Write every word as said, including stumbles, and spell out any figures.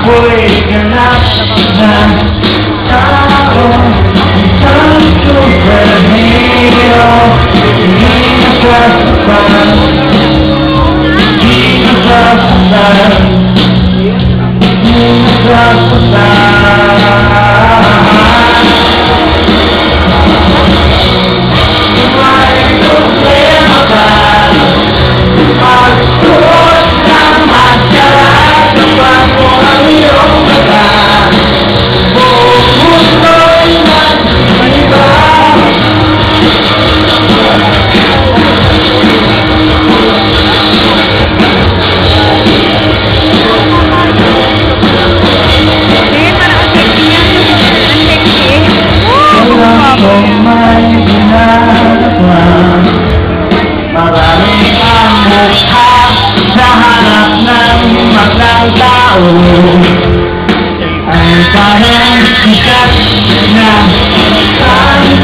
ako'y ganap na tao, isang superhero. Hindi nasasaktan, hindi nasasaktan, hindi nasasaktan. May problema ba? Pagsuot ng maskara kapag mo ang iyong mata, buong mundo'y nag-iba. Kailan kong may ginagawa, maraming ang mukha sa harap ng matang tao, ay parang sikat na